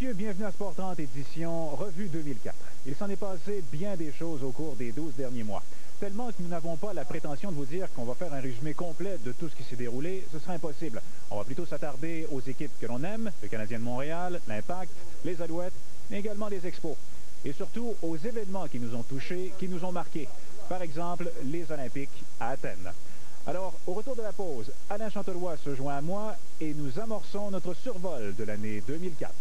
messieurs, bienvenue à Sport 30, édition Revue 2004. Il s'en est passé bien des choses au cours des 12 derniers mois. Tellement que nous n'avons pas la prétention de vous dire qu'on va faire un résumé complet de tout ce qui s'est déroulé, ce sera impossible. On va plutôt s'attarder aux équipes que l'on aime, le Canadien de Montréal, l'Impact, les Alouettes, mais également les Expos. Et surtout aux événements qui nous ont touchés, qui nous ont marqués. Par exemple, les Olympiques à Athènes. Alors, au retour de la pause, Alain Chantelois se joint à moi et nous amorçons notre survol de l'année 2004.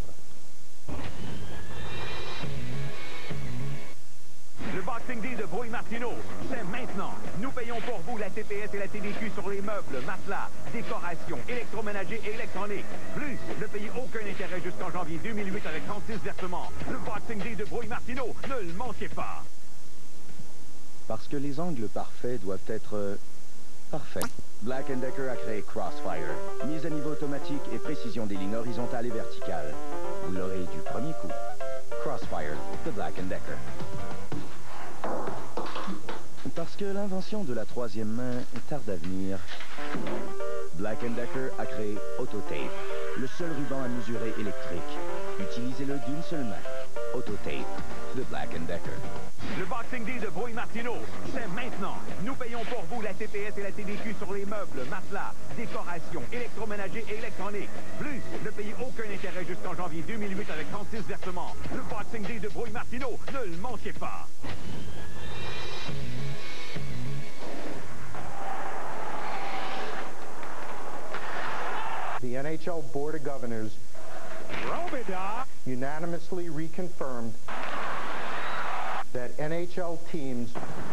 Le Boxing Day de Brouille-Martineau, c'est maintenant. Nous payons pour vous la TPS et la TVQ sur les meubles, matelas, décorations, électroménager et électronique. Plus, ne payez aucun intérêt jusqu'en janvier 2008 avec 36 versements. Le Boxing Day de Brouille-Martineau, ne le manquez pas. Parce que les angles parfaits doivent être parfaits. Black & Decker a créé Crossfire. Mise à niveau automatique et précision des lignes horizontales et verticales. Vous l'aurez du premier coup. Crossfire de Black & Decker. Parce que l'invention de la troisième main tarde à venir, Black & Decker a créé Autotape, le seul ruban à mesurer électrique. Utilisez-le d'une seule main. Autotape de Black & Decker. Le Boxing Day de Brouille-Martineau, c'est maintenant. Nous payons pour vous la TPS et la TVQ sur les meubles, matelas, décorations, électroménager et électronique. Plus, ne payez aucun intérêt jusqu'en janvier 2008 avec 36 versements. Le Boxing Day de Brouille-Martineau, ne le manquez pas. The NHL Board of Governors unanimously reconfirmed that NHL teams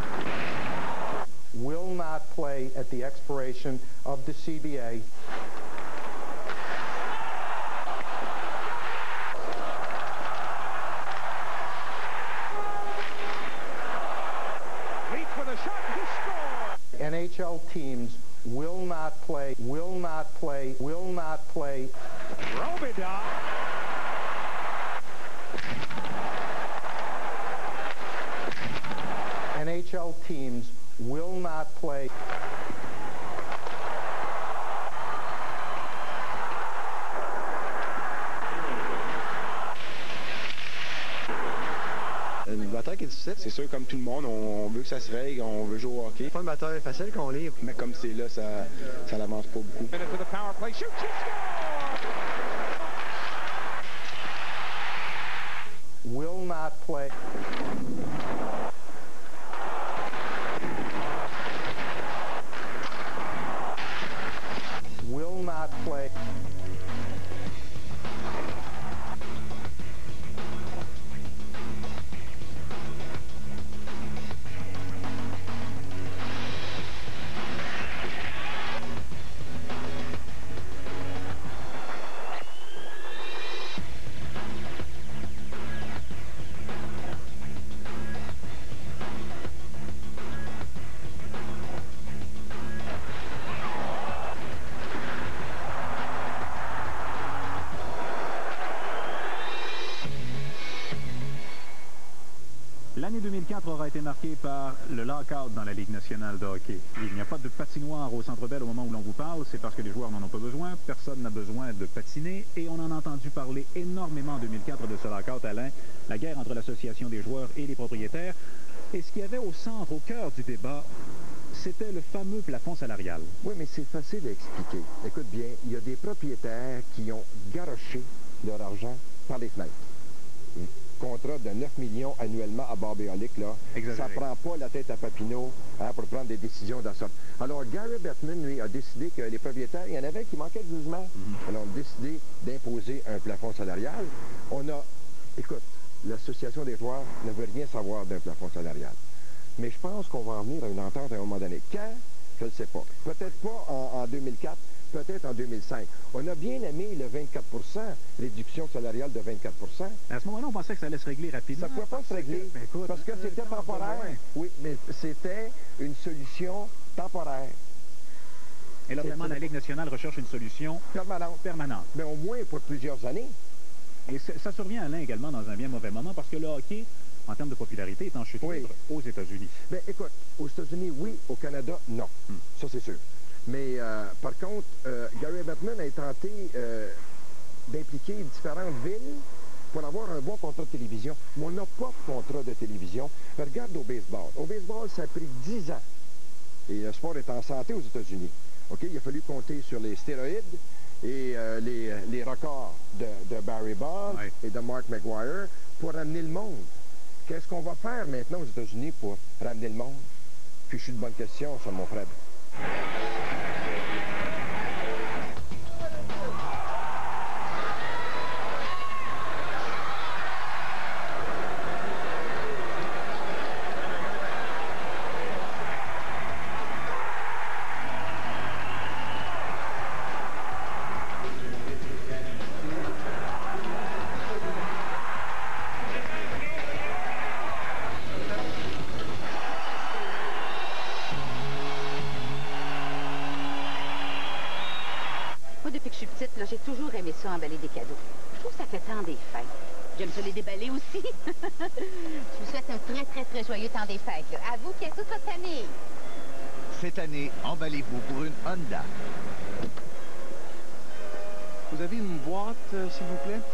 will not play at the expiration of the CBA. Leach with a shot, he scored! NHL teams will not play. Robida. NHL teams will not play. Une bataille qui est difficile, c'est sûr, comme tout le monde, on veut que ça se règle, on veut jouer au hockey. C'est pas une bataille facile qu'on livre. Mais comme c'est là, ça n'avance pas beaucoup. Will not play. Will not play. L'année 2004 aura été marquée par le lockout dans la Ligue nationale de hockey. Il n'y a pas de patinoire au Centre Bell au moment où l'on vous parle. C'est parce que les joueurs n'en ont pas besoin. Personne n'a besoin de patiner. Et on en a entendu parler énormément en 2004 de ce lockout, Alain. La guerre entre l'association des joueurs et les propriétaires. Et ce qu'il y avait au centre, au cœur du débat, c'était le fameux plafond salarial. Oui, mais c'est facile à expliquer. Écoute bien, il y a des propriétaires qui ont garoché leur argent par les fenêtres. Contrat de 9 millions annuellement à Barbe-Olic, là, ça prend pas la tête à Papineau pour prendre des décisions dans ça. Alors, Gary Bettman, lui, a décidé que les propriétaires, il y en avait qui manquaient de jugement. Alors, on a décidé d'imposer un plafond salarial. Écoute, l'association des joueurs ne veut rien savoir d'un plafond salarial. Mais je pense qu'on va en venir à une entente à un moment donné. Quand? Je ne sais pas. Peut-être pas en 2004, peut-être en 2005. On a bien aimé le 24 réduction salariale de 24 À ce moment-là, on pensait que ça allait se régler rapidement. Ça ne pouvait pas se régler, parce que c'était temporaire. Oui, mais c'était une solution temporaire. Et là, vraiment, la Ligue nationale recherche une solution permanente. Mais au moins pour plusieurs années. Et ça survient, Alain, également dans un bien mauvais moment, parce que le hockey, en termes de popularité, est en chute libre aux États-Unis. Bien, écoute, aux États-Unis, oui. Au Canada, non. Ça, c'est sûr. Mais, par contre, Gary Bettman a tenté d'impliquer différentes villes pour avoir un bon contrat de télévision, mais on n'a pas de contrat de télévision. Regarde au baseball. Au baseball, ça a pris 10 ans. Et le sport est en santé aux États-Unis. OK? Il a fallu compter sur les stéroïdes et les records de Barry Bonds et de Mark McGwire pour ramener le monde. Qu'est-ce qu'on va faire maintenant aux États-Unis pour ramener le monde? Puis je suis de bonne question, ça, mon frère. Depuis que je suis petite, j'ai toujours aimé ça, emballer des cadeaux. Je trouve que ça fait tant des fêtes. J'aime ça les déballer aussi. Je vous souhaite un très joyeux temps des fêtes. Là. À vous et à toute votre famille. Cette année, emballez-vous pour une Honda. Vous avez une boîte, s'il vous plaît?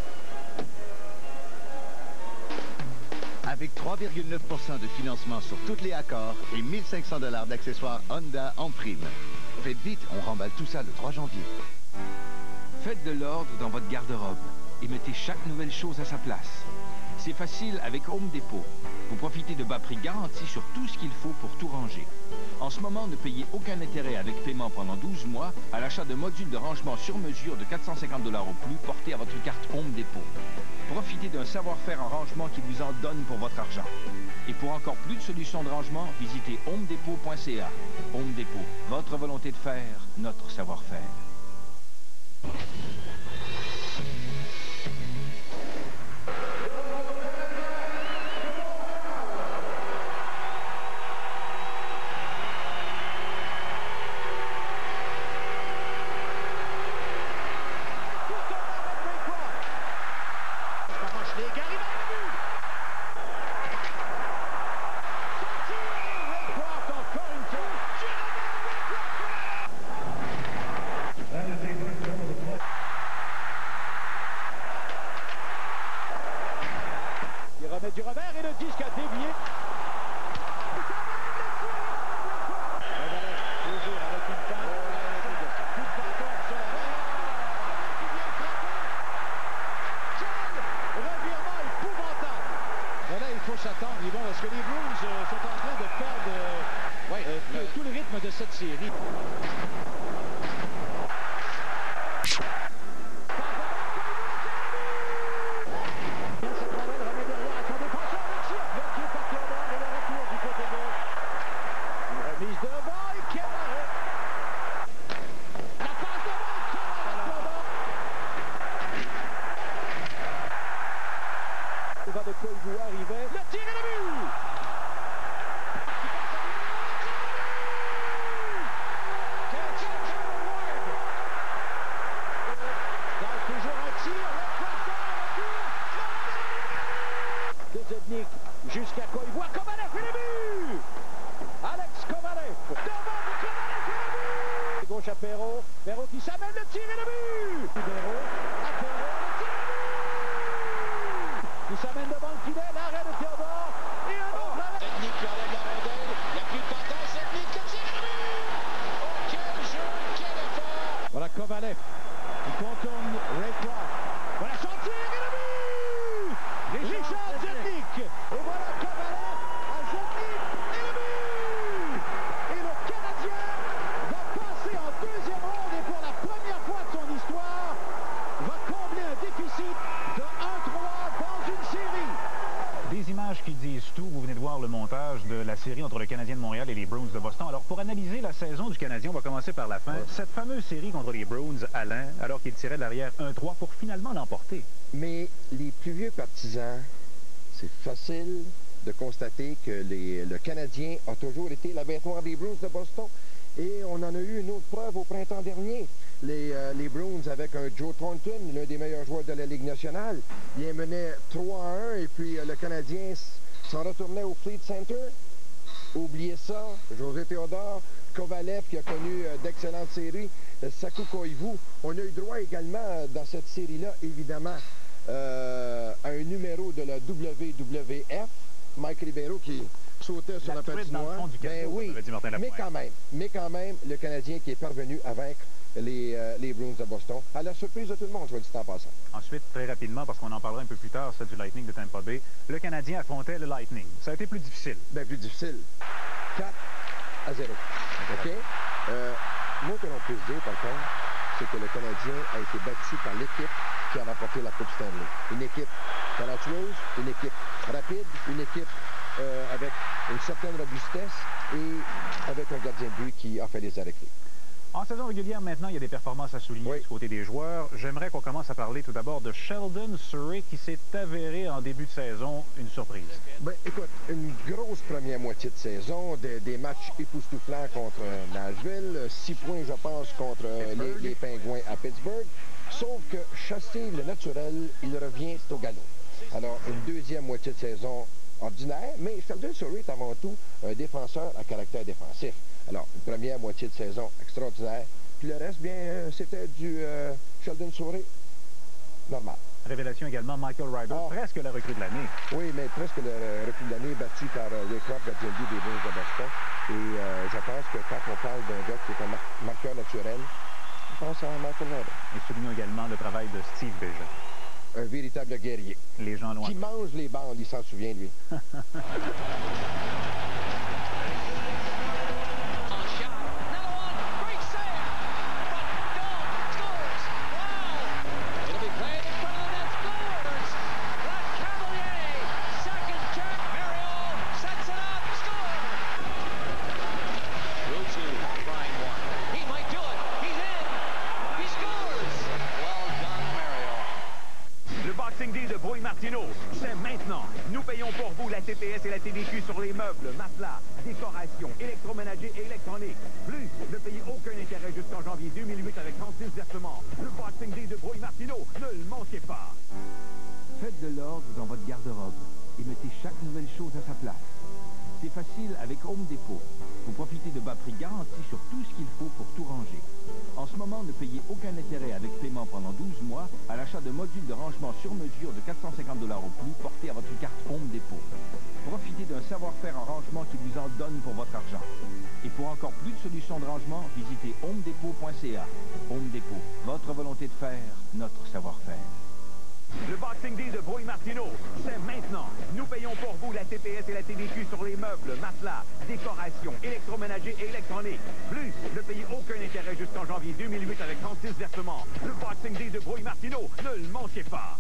Avec 3,9% de financement sur toutes les Accords et 1 500 $ d'accessoires Honda en prime. Faites vite, on remballe tout ça le 3 janvier. Faites de l'ordre dans votre garde-robe et mettez chaque nouvelle chose à sa place. C'est facile avec Home Depot. Vous profitez de bas prix garantis sur tout ce qu'il faut pour tout ranger. En ce moment, ne payez aucun intérêt avec paiement pendant 12 mois à l'achat de modules de rangement sur mesure de 450 $ au plus portés à votre carte Home Depot. Profitez d'un savoir-faire en rangement qui vous en donne pour votre argent. Et pour encore plus de solutions de rangement, visitez homedepot.ca. Home Depot, votre volonté de faire, notre savoir-faire. Du revers et le disque a dévié. Toujours avec une passe. Coup de bâton sur la main. Quel revirement épouvantable. Ben là, il faut s'attendre, Yvon, parce que les Blues sont en train de perdre tout le rythme de cette série. De quoi il doit arriver. Le tir et le but! Donc toujours un tir, le de Zednik jusqu'à Koivu. Kovalev et le but! Alex Kovalev devant de Kovalev et le but! Gauche à Perrault. Perrault qui s'amène, le tir et le but! Perrault à Perrault, le tir et le but! Qui s'amène devant le filet, l'arrêt de Théodore et un autre arrêt. Zednik qui enlève la rondelle, il n'y a plus de patence, Zednik qui tire et le but! Oh, quel jeu, quel effort! Voilà Kovalev qui contourne Ray Croft. Voilà son tir et le but! Richard Zednik! Et voilà Kovalev à Zednik et le but! Et le Canadien va passer en deuxième ronde et pour la première fois de son histoire va combler un déficit de 1-3 dans une série. Des images qui disent tout. Vous venez de voir le montage de la série entre le Canadien de Montréal et les Bruins de Boston. Alors, pour analyser la saison du Canadien, on va commencer par la fin. Cette fameuse série contre les Bruins, Alain, alors qu'il tirait de l'arrière 1-3 pour finalement l'emporter. Mais les plus vieux partisans, c'est facile de constater que le Canadien a toujours été la bête noire des Bruins de Boston. Et on en a eu une autre preuve au printemps dernier. Les Bruins avec un Joe Thornton, l'un des meilleurs joueurs de la Ligue nationale. Il menait 3-1 et puis le Canadien s'en retournait au Fleet Center. Oubliez ça, José Théodore, Kovalev qui a connu d'excellentes séries, Saku Koivu. On a eu droit également dans cette série-là, évidemment, un numéro de la WWF, Mike Ribeiro qui sautait sur la patinoire. Ben oui, mais quand même, le Canadien qui est parvenu à vaincre les Bruins de Boston, à la surprise de tout le monde, je vais le dire en passant. Ensuite, très rapidement, parce qu'on en parlera un peu plus tard, celle du Lightning de Tampa Bay, le Canadien affrontait le Lightning. Ça a été plus difficile. Bien plus difficile. 4-0. OK? Moi, que l'on puisse dire, par contre, c'est que le Canadien a été battu par l'équipe qui a remporté la Coupe Stanley. Une équipe talentueuse, une équipe rapide, une équipe avec une certaine robustesse et avec un gardien de but qui a fait les arrêts clés. En saison régulière, maintenant, il y a des performances à souligner du côté des joueurs. J'aimerais qu'on commence à parler tout d'abord de Sheldon Souray qui s'est avéré en début de saison une surprise. Ben, écoute, une grosse première moitié de saison, des matchs époustouflants contre Nashville, 6 points, je pense, contre les Pingouins à Pittsburgh. Sauf que, chassé le naturel, il revient au galop. Alors, une deuxième moitié de saison ordinaire, mais Sheldon Souray est avant tout un défenseur à caractère défensif. Alors, une première moitié de saison extraordinaire, puis le reste, bien, c'était du Sheldon Souray normal. Révélation également, Michael Ryder, presque la recrue de l'année. Oui, mais presque le recrue de l'année, battu par Ray Kroc, gardien de but des Bruins de Boston. Et je pense que quand on parle d'un gars qui est un marqueur naturel, je pense à Michael Ryder. Et soulignons également le travail de Steve Bégin. Un véritable guerrier. Les gens l'ont qui mange les bandes, il s'en souvient, lui. C'est maintenant. Nous payons pour vous la TPS et la TVQ sur les meubles, matelas, décorations, électroménager et électronique. Plus, ne payez aucun intérêt jusqu'en janvier 2008 avec 36 versements. Le Boxing Day de Brouille-Martineau, ne le manquez pas. Faites de l'ordre dans votre garde-robe et mettez chaque nouvelle chose à sa place. C'est facile avec Home Depot. Vous profitez de bas prix garantis sur tout ce qu'il faut pour tout ranger. En ce moment, ne payez aucun intérêt avec paiement pendant 12 mois à l'achat de modules de rangement sur mesure de 450 $ au plus portés à votre carte Home Depot. Profitez d'un savoir-faire en rangement qui vous en donne pour votre argent. Et pour encore plus de solutions de rangement, visitez homedepot.ca. Home Depot, votre volonté de faire, notre savoir-faire. Le Boxing Day de Brouille-Martineau, c'est maintenant. Nous payons pour vous la TPS et la TVQ sur les meubles, matelas, décorations, électroménager et électronique. Plus, ne payez aucun intérêt jusqu'en janvier 2008 avec 36 versements. Le Boxing Day de Brouille-Martineau, ne le manquez pas.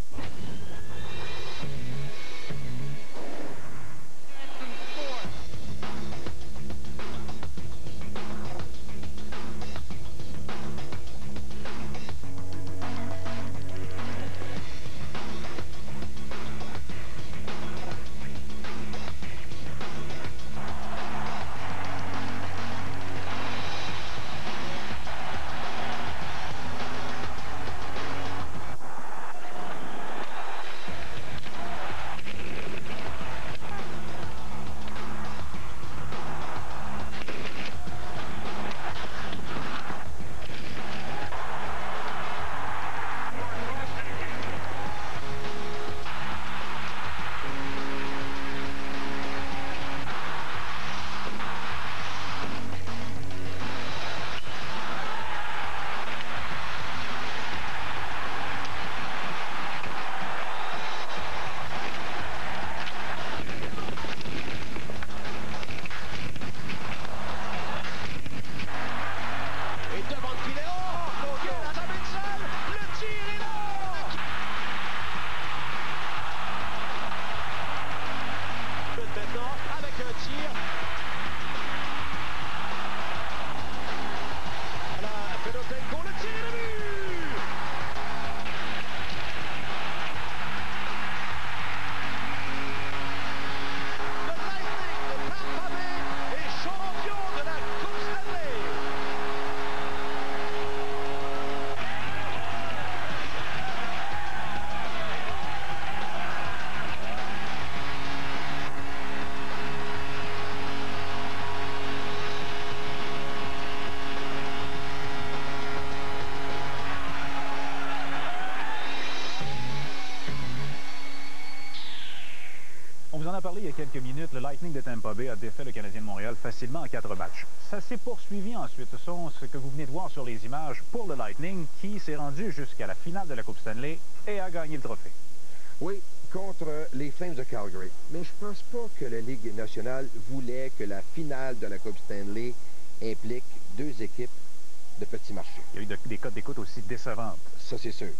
parlé il y a quelques minutes, le Lightning de Tampa Bay a défait le Canadien de Montréal facilement en 4 matchs. Ça s'est poursuivi ensuite. Ce sont ce que vous venez de voir sur les images pour le Lightning qui s'est rendu jusqu'à la finale de la Coupe Stanley et a gagné le trophée. Oui, contre les Flames de Calgary. Mais je pense pas que la Ligue nationale voulait que la finale de la Coupe Stanley implique 2 équipes de petits marchés. Il y a eu des cotes d'écoute aussi décevantes. Ça, c'est sûr.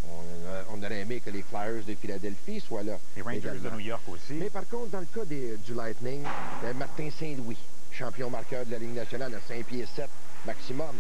On aurait aimé que les Flyers de Philadelphie soient là. Les Rangers également. de New York aussi. Mais par contre, dans le cas du Lightning, Martin Saint-Louis, champion marqueur de la Ligue nationale à 5 pieds 7 maximum.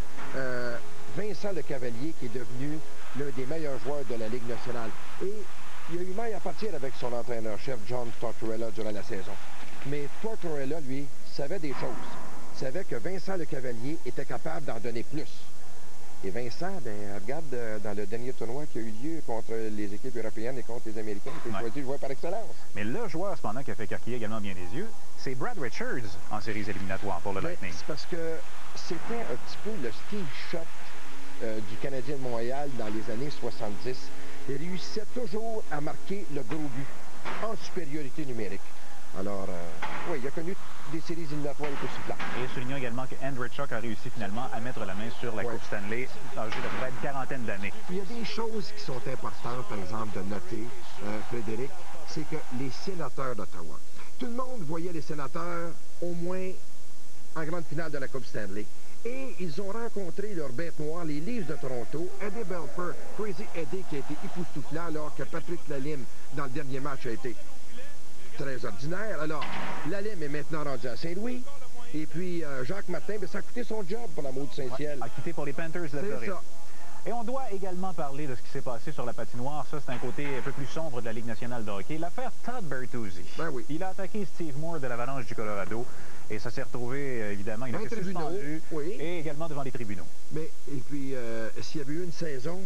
Vincent Lecavalier, qui est devenu l'un des meilleurs joueurs de la Ligue nationale. Et il a eu maille à partir avec son entraîneur-chef, John Tortorella, durant la saison. Mais Tortorella, lui, savait des choses. Il savait que Vincent Lecavalier était capable d'en donner plus. Et Vincent, regarde dans le dernier tournoi qui a eu lieu contre les équipes européennes et contre les Américains, il a choisi le joueur par excellence. Mais le joueur, cependant, qui a fait carquiller également bien les yeux, c'est Brad Richards en séries éliminatoires pour le Lightning. C'est parce que c'était un petit peu le Steve Shot du Canadien de Montréal dans les années 70. Il réussissait toujours à marquer le gros but en supériorité numérique. Alors, oui, il a connu des séries éliminatoires époustouflantes. Et soulignons également que Andreychuk a réussi finalement à mettre la main sur la Coupe Stanley, âgé de près d'une quarantaine d'années. Il y a des choses qui sont importantes, par exemple, de noter, Frédéric, c'est que les sénateurs d'Ottawa, tout le monde voyait les sénateurs au moins en grande finale de la Coupe Stanley. Et ils ont rencontré leur bête noire, les Leafs de Toronto, Eddie Belfour, Crazy Eddie, qui a été époustouflant, alors que Patrick Lalime, dans le dernier match, a été très ordinaire. Alors, Lalime est maintenant rendu à Saint-Louis. Et puis, Jacques Martin, ça a coûté son job pour l'amour du Saint-Ciel. A quitté pour les Panthers de la Floride. Et on doit également parler de ce qui s'est passé sur la patinoire. Ça, c'est un côté un peu plus sombre de la Ligue nationale de hockey. L'affaire Todd Bertuzzi. Ben oui. Il a attaqué Steve Moore de l'Avalanche du Colorado. Et ça s'est retrouvé, évidemment, il a été suspendu. Oui. Et également devant les tribunaux. Mais, et puis, s'il y avait eu une saison,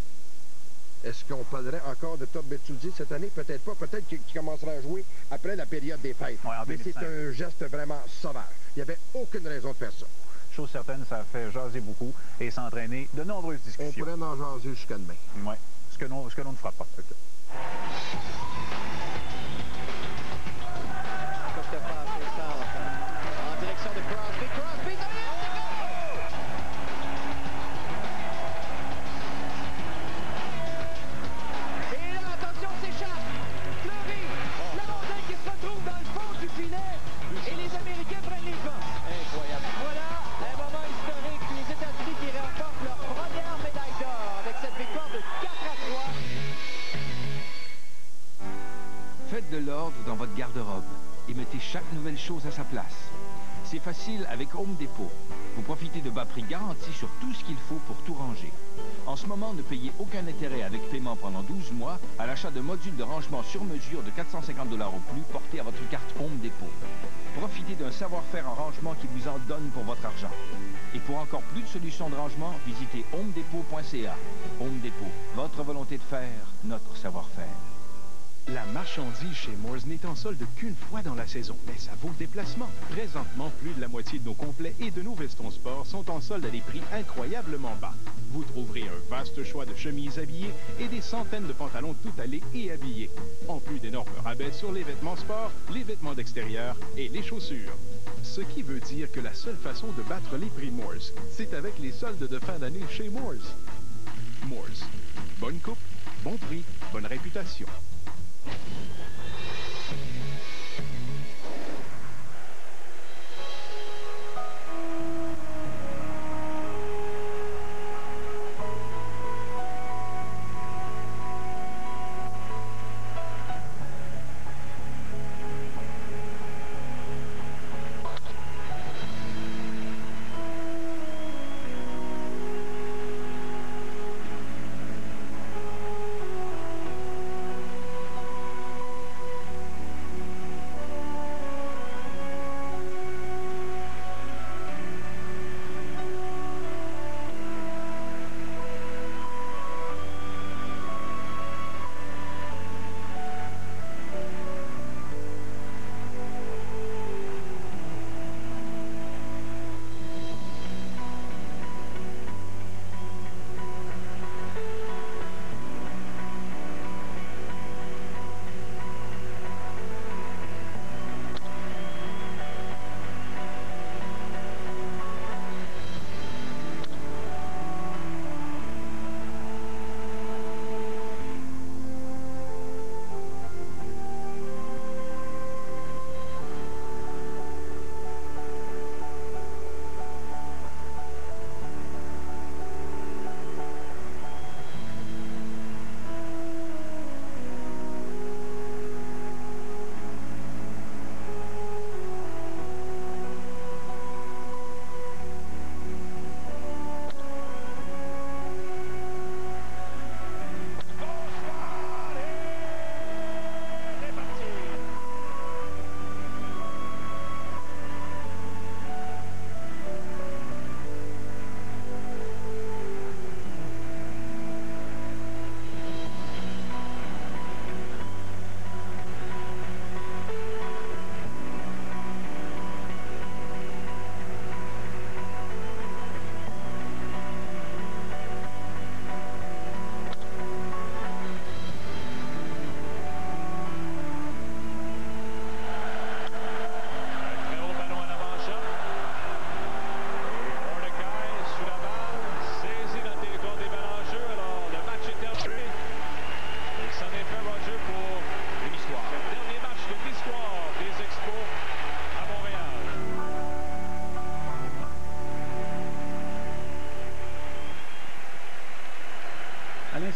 est-ce qu'on parlerait encore de Todd Bertuzzi cette année? Peut-être pas. Peut-être qu'il commencera à jouer après la période des fêtes. Ouais, mais c'est un geste vraiment sauvage. Il n'y avait aucune raison de faire ça. Chose certaine, ça a fait jaser beaucoup et s'entraîner de nombreuses discussions. On pourrait en jaser jusqu'à demain. Oui, ce que l'on ne fera pas. Okay. En direction de Crosby. Crosby, et là, attention, s'échappe. Fleury, la montagne qui se retrouve dans le fond du filet. Et les Américains prennent les devants. Incroyable. Voilà un moment historique. Les États-Unis qui remportent leur première médaille d'or avec cette victoire de 4-3. Faites de l'ordre dans votre garde-robe et mettez chaque nouvelle chose à sa place. C'est facile avec Home Depot. Vous profitez de bas prix garantis sur tout ce qu'il faut pour tout ranger. En ce moment, ne payez aucun intérêt avec paiement pendant 12 mois à l'achat de modules de rangement sur mesure de 450 $ au plus portés à votre carte Home Depot. Profitez d'un savoir-faire en rangement qui vous en donne pour votre argent. Et pour encore plus de solutions de rangement, visitez homedepot.ca. Home Depot, votre volonté de faire, notre savoir-faire. La marchandise chez Moores n'est en solde qu'une fois dans la saison, mais ça vaut le déplacement. Présentement, plus de la moitié de nos complets et de nos vestons sport sont en solde à des prix incroyablement bas. Vous trouverez un vaste choix de chemises habillées et des centaines de pantalons tout allés et habillés. En plus d'énormes rabais sur les vêtements sport, les vêtements d'extérieur et les chaussures. Ce qui veut dire que la seule façon de battre les prix Moores, c'est avec les soldes de fin d'année chez Moores. Moores. Bonne coupe, bon prix, bonne réputation.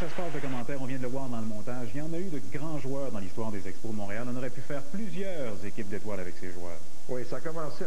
l'espace de commentaires, on vient de le voir dans le montage, il y en a eu de grands joueurs dans l'histoire des Expos de Montréal. On aurait pu faire plusieurs équipes d'étoiles avec ces joueurs. Oui, ça a commencé en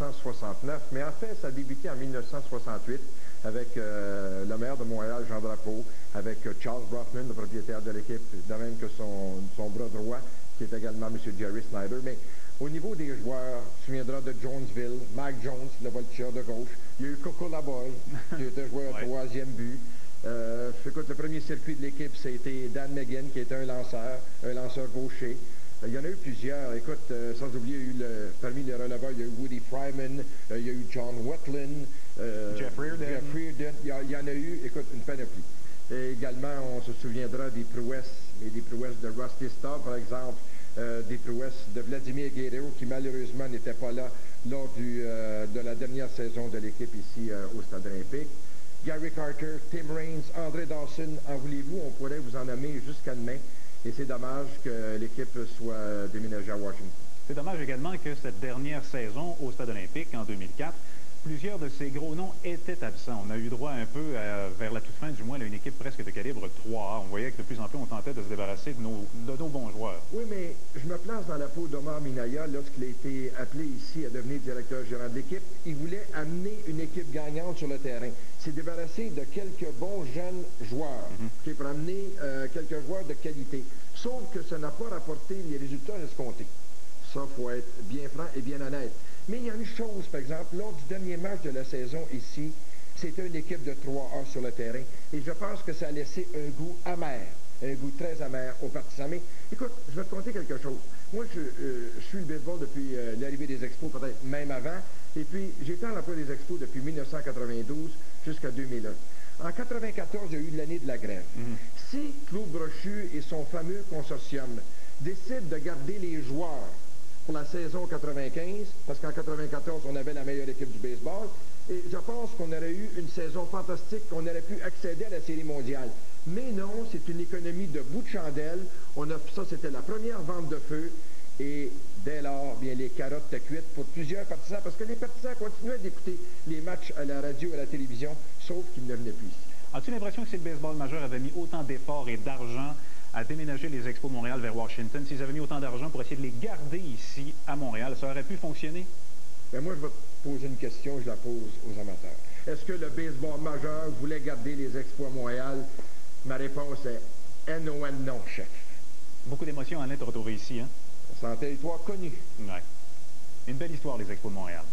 1969, mais en fait, ça a débuté en 1968 avec le maire de Montréal, Jean Drapeau, avec Charles Brockman, le propriétaire de l'équipe, de même que son bras droit, qui est également M. Jerry Snyder. Mais au niveau des joueurs, tu te souviendras de Jonesville, Mike Jones, le voltigeur de gauche. Il y a eu Coco Laboy, qui était joueur au troisième but. Écoute, le premier circuit de l'équipe, c'était Dan McGinn, qui était un lanceur gaucher. Il y en a eu plusieurs. Écoute, sans oublier, il y a eu parmi les releveurs, il y a eu Woody Fryman, il y a eu John Wetland, Jeff Reardon. Il y en a eu, écoute, une panoplie. Et également, on se souviendra des prouesses, mais des prouesses de Rusty Staub, par exemple, des prouesses de Vladimir Guerrero, qui malheureusement n'était pas là lors de la dernière saison de l'équipe ici au Stade olympique. Gary Carter, Tim Raines, André Dawson, en voulez-vous, on pourrait vous en nommer jusqu'à demain. Et c'est dommage que l'équipe soit déménagée à Washington. C'est dommage également que cette dernière saison au Stade olympique, en 2004, plusieurs de ces gros noms étaient absents. On a eu droit un peu, vers la toute fin du mois, à une équipe presque de calibre 3A. On voyait que de plus en plus, on tentait de se débarrasser de nos bons joueurs. Oui, mais je me place dans la peau d'Omar Minaya lorsqu'il a été appelé ici à devenir directeur gérant de l'équipe. Il voulait amener une équipe gagnante sur le terrain. S'est débarrassé de quelques bons jeunes joueurs, pour amener quelques joueurs de qualité. Sauf que ça n'a pas rapporté les résultats escomptés. Ça, il faut être bien franc et bien honnête. Mais il y a une chose, par exemple, lors du dernier match de la saison ici, c'était une équipe de 3A sur le terrain. Et je pense que ça a laissé un goût amer, un goût très amer aux partisans. Mais écoute, je vais te conter quelque chose. Moi, je suis le baseball depuis l'arrivée des Expos, peut-être même avant. Et puis, j'étais en emploi des Expos depuis 1992 jusqu'à 2001. En 1994, il y a eu l'année de la grève. Si Claude Brochu et son fameux consortium décident de garder les joueurs pour la saison 95, parce qu'en 94, on avait la meilleure équipe du baseball, et je pense qu'on aurait eu une saison fantastique, qu'on aurait pu accéder à la Série mondiale. Mais non, c'est une économie de bout de chandelle. Ça, c'était la première vente de feu, et dès lors, bien, les carottes étaient cuites pour plusieurs partisans, parce que les partisans continuaient d'écouter les matchs à la radio et à la télévision, sauf qu'ils ne venaient plus ici. As-tu l'impression que si le baseball majeur avait mis autant d'efforts et d'argent à déménager les Expos de Montréal vers Washington, s'ils avaient mis autant d'argent pour essayer de les garder ici, à Montréal, ça aurait pu fonctionner? Bien, moi, je vais te poser une question, je la pose aux amateurs. Est-ce que le baseball majeur voulait garder les Expos à Montréal? Ma réponse est NON, non, chef. Beaucoup d'émotions, Alain, te retrouver ici, hein? C'est un territoire connu. Ouais. Une belle histoire, les Expos de Montréal.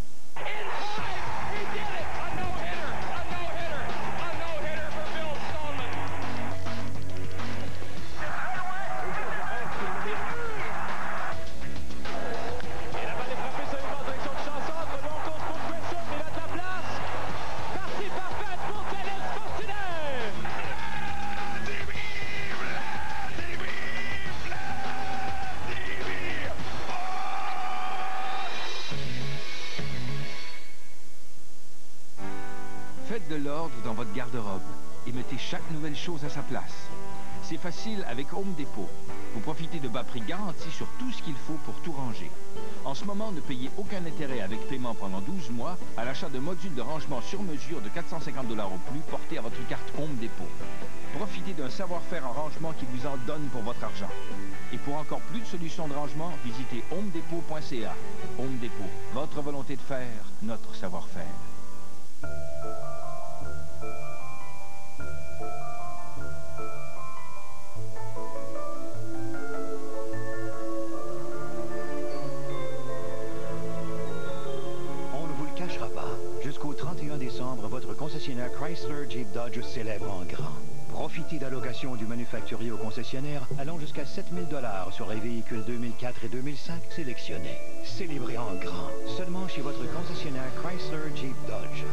Faites de l'ordre dans votre garde-robe et mettez chaque nouvelle chose à sa place. C'est facile avec Home Depot. Vous profitez de bas prix garantis sur tout ce qu'il faut pour tout ranger. En ce moment, ne payez aucun intérêt avec paiement pendant 12 mois à l'achat de modules de rangement sur mesure de 450 $ au plus portés à votre carte Home Depot. Profitez d'un savoir-faire en rangement qui vous en donne pour votre argent. Et pour encore plus de solutions de rangement, visitez homedepot.ca. Home Depot, votre volonté de faire, notre savoir-faire. Jusqu'au 31 décembre, votre concessionnaire Chrysler Jeep Dodge célèbre en grand. Profitez d'allocations du manufacturier au concessionnaire allant jusqu'à 7 000 $ sur les véhicules 2004 et 2005 sélectionnés. Célébrez en grand, seulement chez votre concessionnaire Chrysler Jeep Dodge.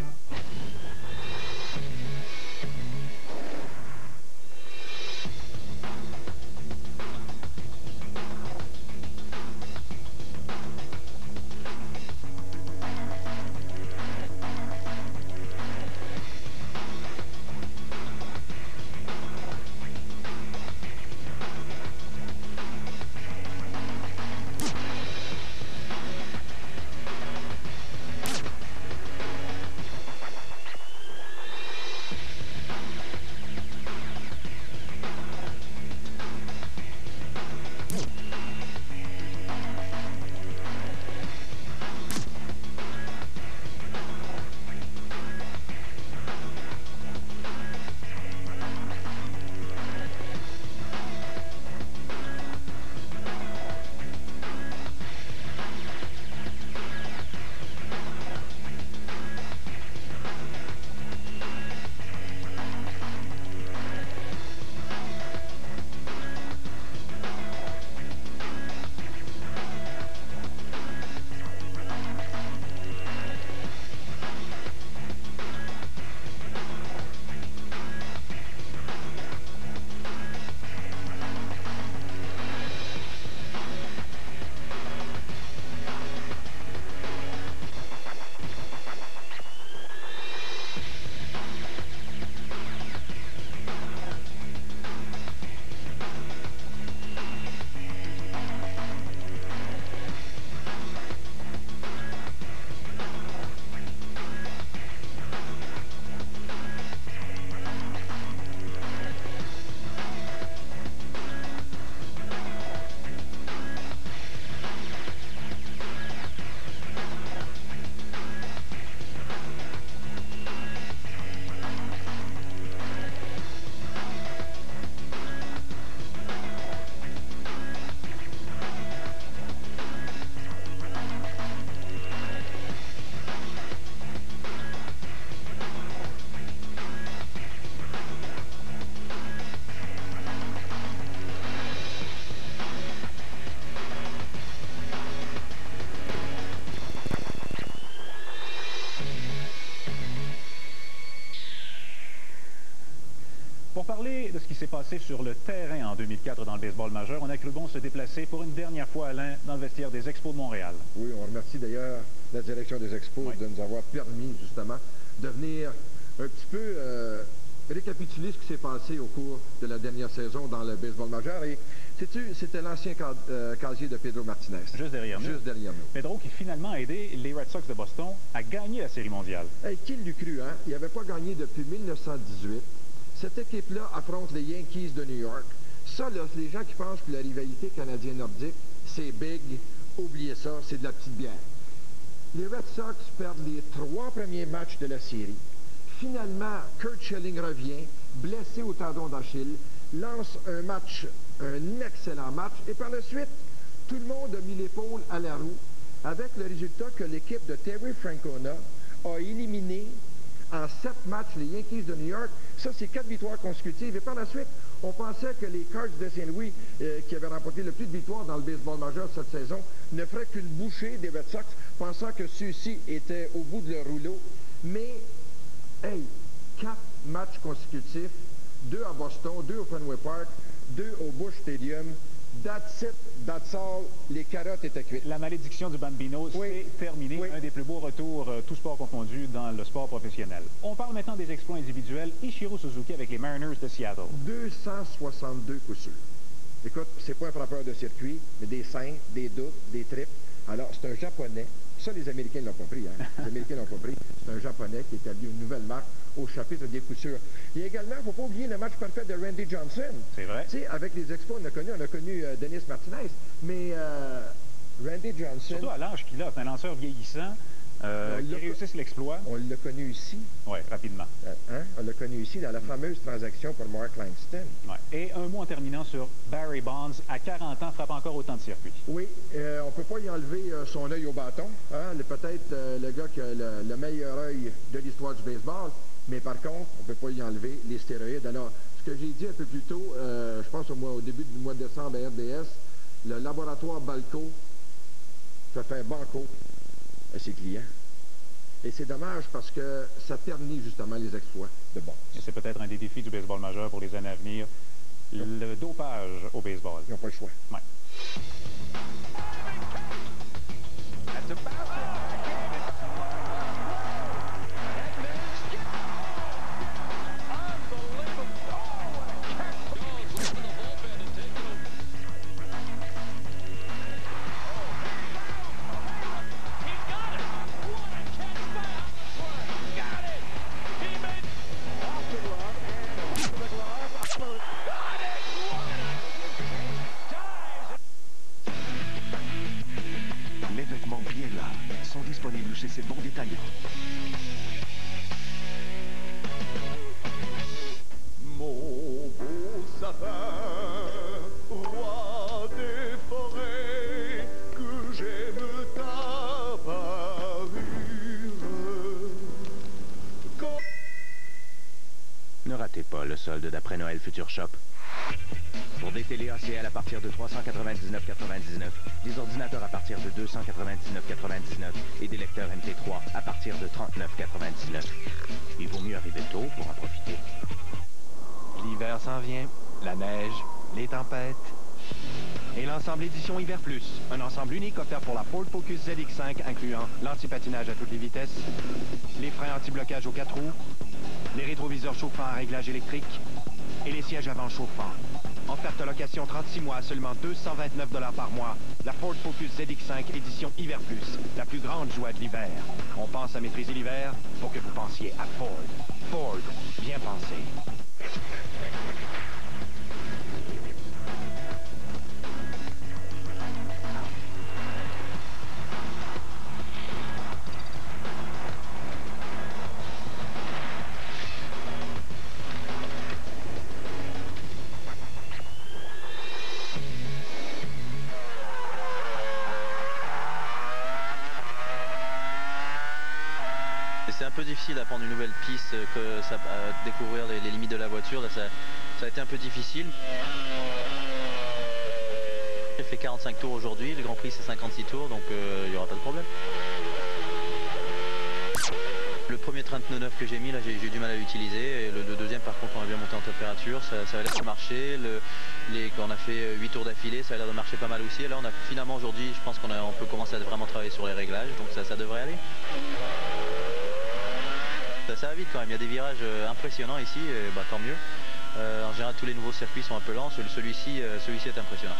parler de ce qui s'est passé sur le terrain en 2004 dans le baseball majeur. On a cru bon se déplacer pour une dernière fois, Alain, dans le vestiaire des Expos de Montréal. Oui, on remercie d'ailleurs la direction des Expos de nous avoir permis, justement, de venir un petit peu récapituler ce qui s'est passé au cours de la dernière saison dans le baseball majeur. Et sais-tu, c'était l'ancien casier de Pedro Martinez. Juste derrière nous. Juste derrière nous. Pedro qui finalement a aidé les Red Sox de Boston à gagner la Série mondiale. Hey, qui l'eût cru, hein? Il n'avait pas gagné depuis 1918. Cette équipe-là affronte les Yankees de New York. Ça, là, les gens qui pensent que la rivalité canadienne-nordique, c'est big, oubliez ça, c'est de la petite bière. Les Red Sox perdent les 3 premiers matchs de la série. Finalement, Curt Schilling revient, blessé au tendon d'Achille, lance un match, un excellent match, et par la suite, tout le monde a mis l'épaule à la roue, avec le résultat que l'équipe de Terry Francona a éliminé en 7 matchs les Yankees de New York. Ça, c'est 4 victoires consécutives. Et par la suite, on pensait que les Cards de Saint-Louis, qui avaient remporté le plus de victoires dans le baseball majeur cette saison, ne feraient qu'une bouchée des Red Sox, pensant que ceux-ci étaient au bout de leur rouleau. Mais, hey, 4 matchs consécutifs, 2 à Boston, 2 au Fenway Park, 2 au Busch Stadium. That's it, that's all. Les carottes étaient cuites. La malédiction du Bambino, c'est terminé. Un des plus beaux retours, tout sport confondu, dans le sport professionnel. On parle maintenant des exploits individuels. Ichiro Suzuki avec les Mariners de Seattle. 262 coups sûrs. Écoute, c'est pas un frappeur de circuit, mais des simples, des doubles, des triples. Alors, c'est un Japonais. Ça, les Américains ne l'ont pas pris. Hein? Les Américains ne l'ont pas pris. C'est un Japonais qui établit une nouvelle marque au chapitre des coups sûrs. Il y a également, il ne faut pas oublier le match parfait de Randy Johnson. C'est vrai. Tu sais, avec les Expos, on a connu Dennis Martinez, mais Randy Johnson... Surtout à l'âge qu'il a, c'est un lanceur vieillissant qui réussit l'exploit. On l'a connu ici. Oui, rapidement. On l'a connu ici dans la fameuse transaction pour Mark Langston. Ouais. Et un mot en terminant sur Barry Bonds, à 40 ans, frappe encore autant de circuits. Oui, on ne peut pas y enlever son œil au bâton. Hein? Peut-être le gars qui a le meilleur œil de l'histoire du baseball, mais par contre, on ne peut pas y enlever les stéroïdes. Alors, ce que j'ai dit un peu plus tôt, je pense au début du mois de décembre à RDS, le laboratoire Balco fait faire banco à ses clients. Et c'est dommage parce que ça ternit justement les exploits de Bonds. Et c'est peut-être un des défis du baseball majeur pour les années à venir, le dopage au baseball. Ils n'ont pas le choix. Ouais. Disponible chez ces bons détaillants. Mon beau sapin, roi des forêts, que j'aime ta parure. Ne ratez pas le solde d'après Noël Future Shop. Pour des télé ACL à partir de 399,99, des ordinateurs à partir de 299,99 et des lecteurs MP3 à partir de 39,99. Il vaut mieux arriver tôt pour en profiter. L'hiver s'en vient, la neige, les tempêtes et l'ensemble édition Hiver Plus, un ensemble unique offert pour la Ford Focus ZX5 incluant l'anti-patinage à toutes les vitesses, les freins anti-blocage aux 4 roues, les rétroviseurs chauffants à réglage électrique et les sièges avant chauffants. Offerte location 36 mois à seulement 229 $ par mois. La Ford Focus ZX5 édition Hiver Plus, la plus grande joie de l'hiver. On pense à maîtriser l'hiver pour que vous pensiez à Ford. Ford, bien pensé. C'est un peu difficile d'apprendre une nouvelle piste, découvrir les limites de la voiture. Là, ça a été un peu difficile. J'ai fait 45 tours aujourd'hui, le Grand Prix c'est 56 tours, donc il n'y aura pas de problème. Le premier train de pneus neuf que j'ai mis, là, j'ai du mal à l'utiliser. Et le deuxième, par contre, on a bien monté en température. Ça a l'air de marcher. Quand on a fait 8 tours d'affilée, ça a l'air de marcher pas mal aussi. Et là, on a finalement aujourd'hui, je pense qu'on peut commencer à vraiment travailler sur les réglages. Donc ça devrait aller. Ça va vite quand même. Il y a des virages impressionnants ici. Et bah, tant mieux. En général, tous les nouveaux circuits sont un peu lents. Celui-ci est impressionnant.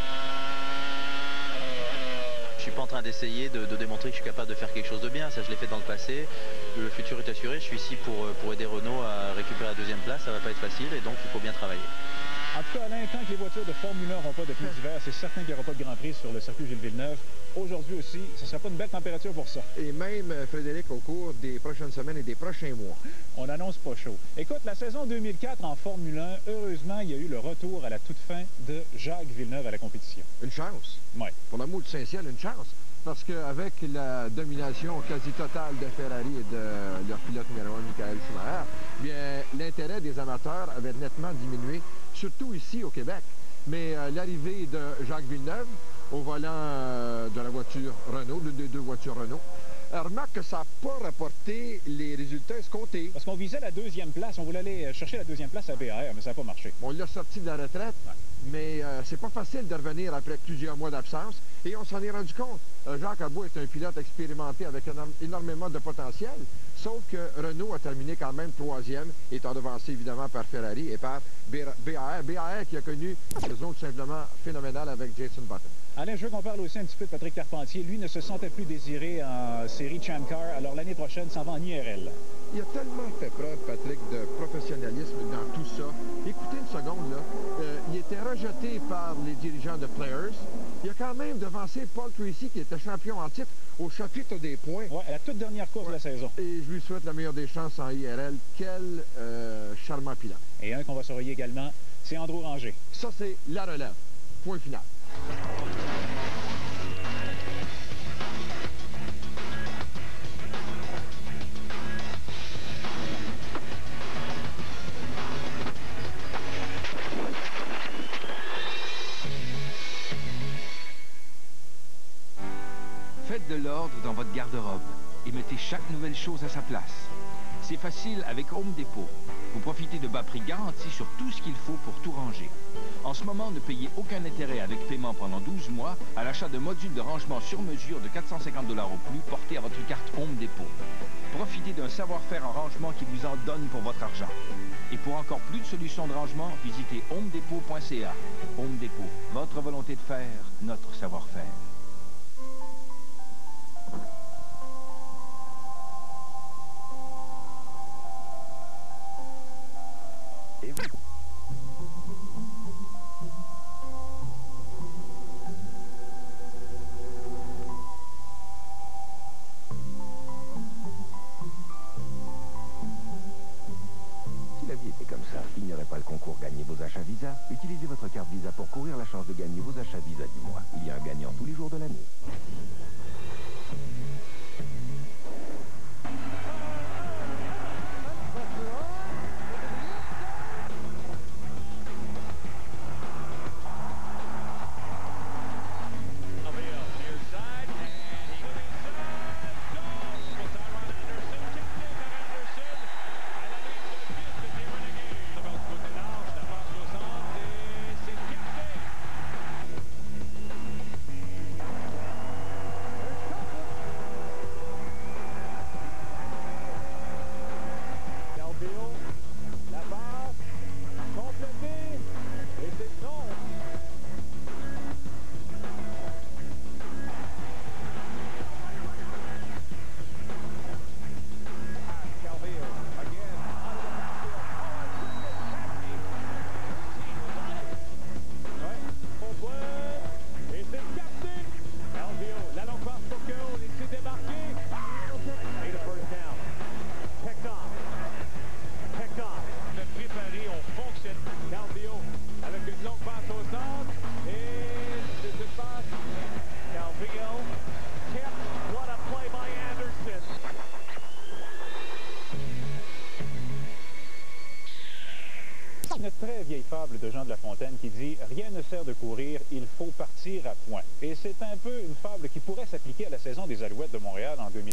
Je suis pas en train d'essayer de démontrer que je suis capable de faire quelque chose de bien, ça je l'ai fait dans le passé. Le futur est assuré, je suis ici pour aider Renault à récupérer la deuxième place, ça va pas être facile et donc il faut bien travailler. En tout cas, Alain, tant que les voitures de Formule 1 n'auront pas de pneus d'hiver, c'est certain qu'il n'y aura pas de Grand Prix sur le circuit Gilles Villeneuve. Aujourd'hui aussi, ce ne sera pas une belle température pour ça. Et même, Frédéric, au cours des prochaines semaines et des prochains mois. On n'annonce pas chaud. Écoute, la saison 2004 en Formule 1, heureusement, il y a eu le retour à la toute fin de Jacques Villeneuve à la compétition. Une chance. Oui. Pour l'amour du Saint-Ciel, une chance. Parce qu'avec la domination quasi totale de Ferrari et de leur pilote numéro 1, Michael Schumacher, bien, l'intérêt des amateurs avait nettement diminué, surtout ici au Québec. Mais l'arrivée de Jacques Villeneuve au volant de la voiture Renault, l'une des deux voitures Renault, remarque que ça n'a pas rapporté les résultats escomptés. Parce qu'on visait la deuxième place, on voulait aller chercher la deuxième place à BAR, mais ça n'a pas marché. On l'a sorti de la retraite, mais c'est pas facile de revenir après plusieurs mois d'absence. Et on s'en est rendu compte. Jacques Abou est un pilote expérimenté avec énormément de potentiel, sauf que Renault a terminé quand même 3e, étant devancé évidemment par Ferrari et par BAR. BAR qui a connu une saison tout simplement phénoménale avec Jason Button. Alain, je veux qu'on parle aussi un petit peu de Patrick Carpentier. Lui ne se sentait plus désiré en série Champ Car, alors l'année prochaine, s'en va en IRL. Il a tellement fait preuve, Patrick, de professionnalisme dans tout ça. Écoutez une seconde, là. Il était rejeté par les dirigeants de Players. Il a quand même devancé Paul Tracy, qui était champion en titre, au chapitre des points. Oui, à la toute dernière course de la saison. Et je lui souhaite la meilleure des chances en IRL. Quel charmant pilote. Et un qu'on va surveiller également, c'est Andrew Ranger. Ça, c'est la relève. Point final. Faites de l'ordre dans votre garde-robe et mettez chaque nouvelle chose à sa place. C'est facile avec Home Depot. Vous profitez de bas prix garantis sur tout ce qu'il faut pour tout ranger. En ce moment, ne payez aucun intérêt avec paiement pendant 12 mois à l'achat de modules de rangement sur mesure de 450 $ au plus portés à votre carte Home Depot. Profitez d'un savoir-faire en rangement qui vous en donne pour votre argent. Et pour encore plus de solutions de rangement, visitez homedepot.ca. Home Depot, votre volonté de faire, notre savoir-faire. Il n'y aurait pas le concours Gagner vos achats Visa. Utilisez votre carte Visa pour courir la chance de gagner vos achats Visa du mois. Il y a un gagnant tous les jours de l'année. Une très vieille fable de Jean de La Fontaine qui dit « Rien ne sert de courir, il faut partir à point ». Et c'est un peu une fable qui pourrait s'appliquer à la saison des Alouettes de Montréal en 2000.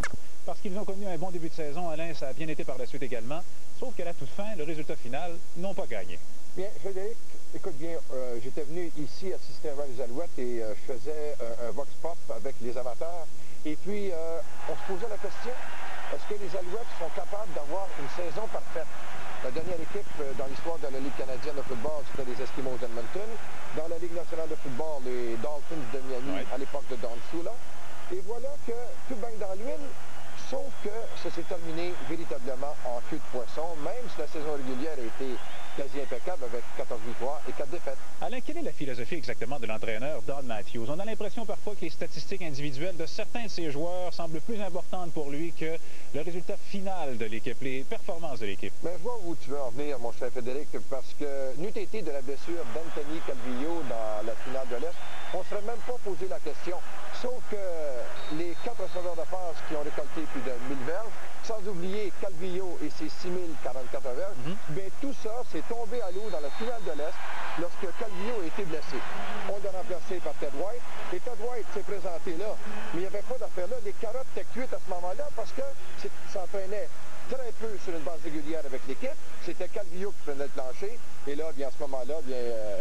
parce qu'ils ont connu un bon début de saison. Alain, ça a bien été par la suite également. Sauf qu'à la toute fin, le résultat final, n'ont pas gagné. Bien, Frédéric, écoute bien, j'étais venu ici assister à un match des Alouettes et je faisais un vox pop avec les amateurs. Et puis, on se posait la question, est-ce que les Alouettes sont capables d'avoir une saison parfaite? La dernière équipe dans l'histoire de la Ligue canadienne de football, c'était les Eskimos d'Edmonton. Dans la Ligue nationale de football, les Dolphins de Miami à l'époque de Don Shula. Et voilà que tout baigne dans l'huile, sauf que ça s'est terminé véritablement en queue de poisson, même si la saison régulière a été quasi impeccable avec 14 victoires et 4 défaites. Alain, quelle est la philosophie exactement de l'entraîneur Don Matthews? On a l'impression parfois que les statistiques individuelles de certains de ses joueurs semblent plus importantes pour lui que le résultat final de l'équipe, les performances de l'équipe. Mais je vois où tu veux en venir, mon cher Frédéric, parce que n'eût été de la blessure d'Anthony Calvillo dans la finale de l'Est, on ne serait même pas posé la question. Sauf que les 4 receveurs de passe qui ont récolté plus de 1000 verges, sans oublier Calvillo et ses 6044 verges, bien tout ça s'est tombé à l'eau dans la finale de l'Est lorsque Calvillo a été blessé. On l'a remplacé par Ted White, et Ted White s'est présenté là. Mais il n'y avait pas d'affaire là. Les carottes étaient cuites à ce moment-là parce que s'entraînait très peu sur une base régulière avec l'équipe. C'était Calvillo qui prenait le plancher. Et là, bien à ce moment-là, bien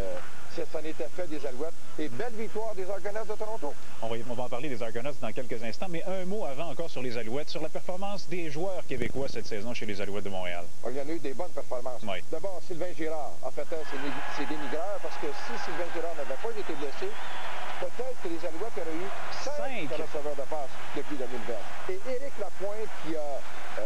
ça en était fait des Alouettes. Et belle victoire des Argonauts de Toronto. On va en parler des Argonauts dans quelques instants, mais un mot avant encore sur les Alouettes, sur la performance des joueurs québécois cette saison chez les Alouettes de Montréal. Il y en a eu des bonnes performances. Oui. D'abord, Sylvain Girard, en fait, c'est dénigreur parce que si Sylvain Girard n'avait pas été blessé, peut-être que les Alouettes auraient eu 5 receveurs de passe depuis 2020. Et Éric Lapointe qui a